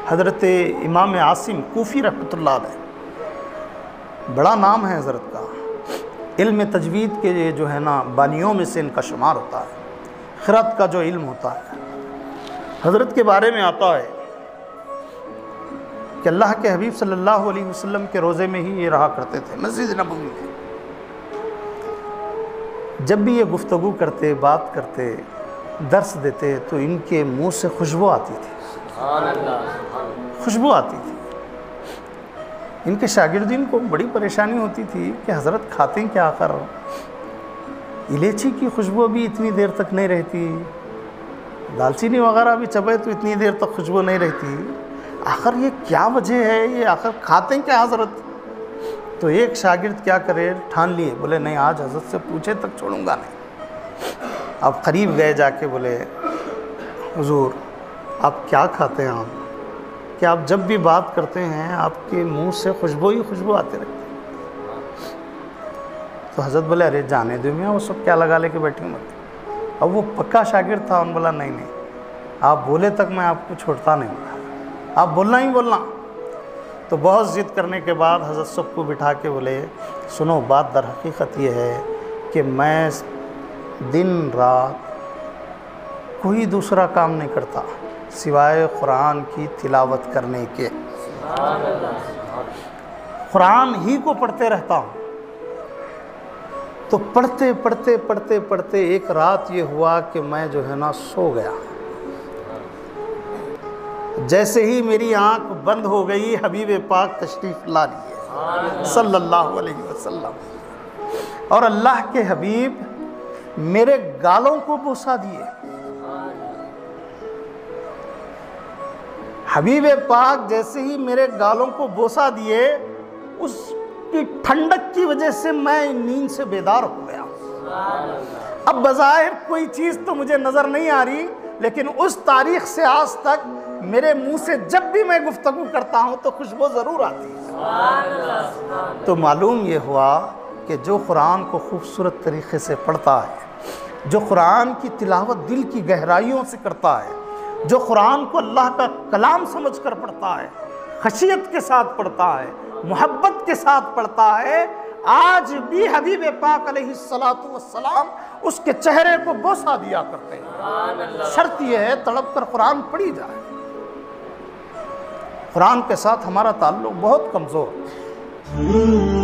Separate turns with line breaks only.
حضرت امام عاصم کوفی رحمۃ اللہ علیہ، بڑا نام ہے حضرت کا، علم تجوید کے جو ہے نا بانیوں میں سے ان کا شمار ہوتا ہے، قرأت کا جو علم ہوتا ہے۔ حضرت کے بارے میں آتا ہے کہ اللہ کے حبیب صلی اللہ علیہ وسلم کے روزے میں ہی یہ رہا کرتے تھے، مسجد نبوی میں۔ جب بھی یہ گفتگو کرتے، بات کرتے، درس دیتے تو ان کے منہ سے خوشبو آتی تھی، خوشبو آتی تھی۔ ان کے شاگردین کو بڑی پریشانی ہوتی تھی کہ حضرت کھاتے ہیں کیا آخر، الائچی کی خوشبو بھی اتنی دیر تک نہیں رہتی، دالچینی وغیرہ بھی چبائے تو اتنی دیر تک خوشبو نہیں رہتی، آخر یہ کیا وجہ ہے، یہ آخر کھاتے ہیں کیا حضرت؟ تو ایک شاگرد کیا کرے، ٹھان لیے، بولے نہیں آج حضرت سے پوچھے تک چھوڑوں گا نہیں۔ اب قریب گئے جا کے بولے حضور آپ کیا کھاتے ہیں آپ کہ آپ جب بھی بات کرتے ہیں آپ کے منہ سے خوشبو ہی خوشبو آتے رہتی ہے۔ تو حضرت بولے ارے جانے دو میاں، وہ سب کیا لگا لے کے بیٹھی مت۔ اب وہ پکا شاگرد تھا، ان بولا نہیں آپ بولے تک میں آپ کو چھوڑتا نہیں، آپ بولنا ہی بولنا۔ تو بہت ضد کرنے کے بعد حضرت سب کو بٹھا کے بولے سنو، بات در حقیقت یہ ہے کہ میں دن رات کوئی دوسرا کام نہیں کرتا سوائے قرآن کی تلاوت کرنے کے، قرآن ہی کو پڑھتے رہتا ہوں۔ تو پڑھتے پڑھتے پڑھتے پڑھتے ایک رات یہ ہوا کہ میں جو ہے نا سو گیا، جیسے ہی میری آنکھ بند ہو گئی حبیب پاک تشریف لا لیے صلی اللہ علیہ وسلم، اور اللہ کے حبیب میرے گالوں کو بوسا دیے۔ حبیب پاک جیسے ہی میرے گالوں کو بوسا دیے، اس کی ٹھنڈک کی وجہ سے میں نیند سے بیدار ہو گیا۔ اب بظاہر کوئی چیز تو مجھے نظر نہیں آ رہی، لیکن اس تاریخ سے آج تک میرے منہ سے جب بھی میں گفتگو کرتا ہوں تو خوشبو ضرور آتی ہے۔ تو معلوم یہ ہوا کہ جو قرآن کو خوبصورت طریقے سے پڑھتا ہے، جو قرآن کی تلاوت دل کی گہرائیوں سے کرتا ہے، جو قرآن کو اللہ کا کلام سمجھ کر پڑھتا ہے، خشیت کے ساتھ پڑھتا ہے، محبت کے ساتھ پڑھتا ہے، آج بھی حبیب پاک علیہ السلام اس کے چہرے کو بوسا دیا کرتے ہیں۔ شرط یہ ہے تڑپ کر قرآن پڑھی جائے۔ قرآن کے ساتھ ہمارا تعلق بہت کمزور ہے۔